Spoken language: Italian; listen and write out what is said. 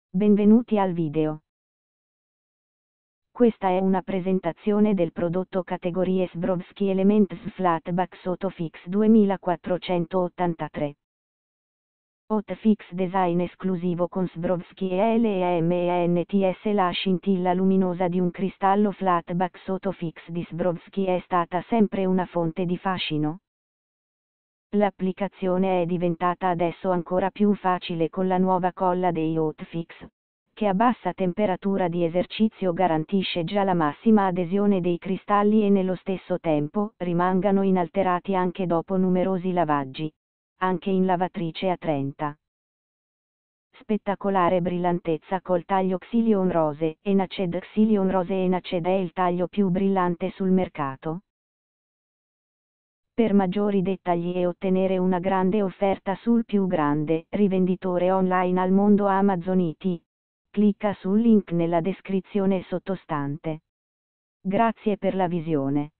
Benvenuti al video. Questa è una presentazione del prodotto categorie Swarovski Elements Flatback Sotofix 2483. Hotfix design esclusivo con Swarovski ELEM-ENTS. La scintilla luminosa di un cristallo flatback Sotofix di Swarovski è stata sempre una fonte di fascino. L'applicazione è diventata adesso ancora più facile con la nuova colla dei Hotfix, che a bassa temperatura di esercizio garantisce già la massima adesione dei cristalli e nello stesso tempo rimangano inalterati anche dopo numerosi lavaggi, anche in lavatrice a 30. Spettacolare brillantezza col taglio Xylion Rose. Enaced Xylion Rose Enaced è il taglio più brillante sul mercato. Per maggiori dettagli e ottenere una grande offerta sul più grande rivenditore online al mondo Amazon IT, clicca sul link nella descrizione sottostante. Grazie per la visione.